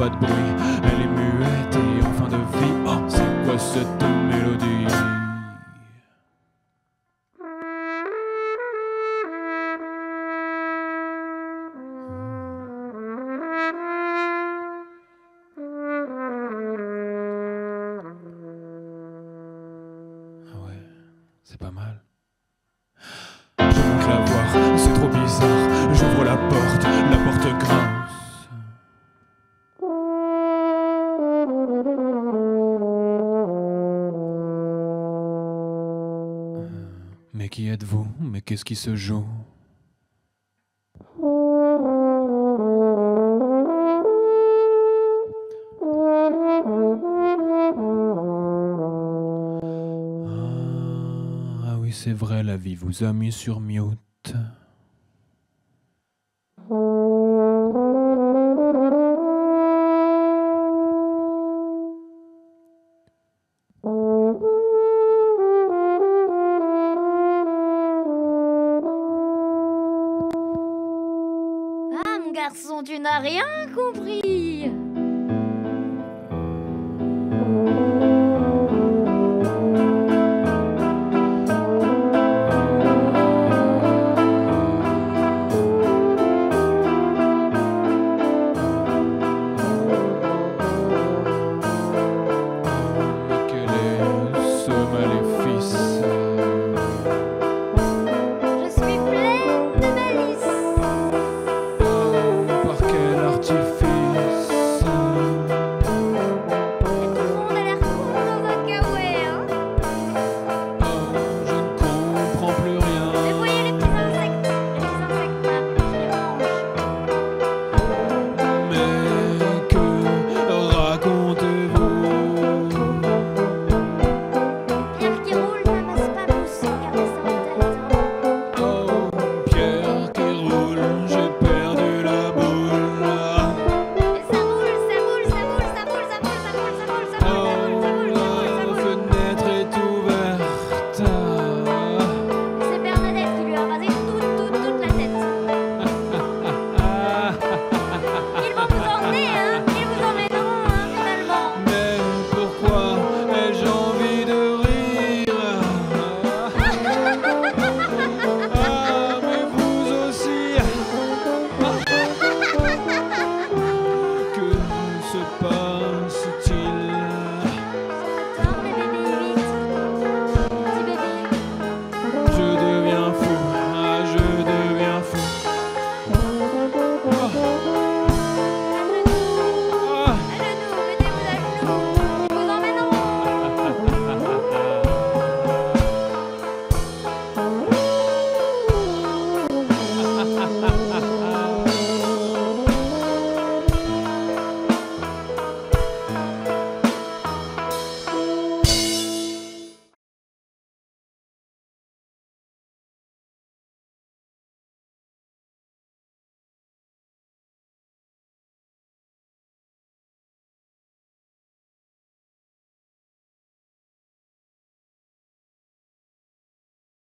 pas de bruit, elle est muette et en fin de vie. Oh, c'est quoi cette mélodie? Ah ouais, c'est pas mal. Je monte la voir, c'est trop bizarre. J'ouvre la porte grince. Mais qui êtes-vous? Mais qu'est-ce qui se joue? Ah oui, c'est vrai, la vie vous a mis sur mute. Ah, mon garçon, tu n'as rien compris. Mais quel est ce maléfice?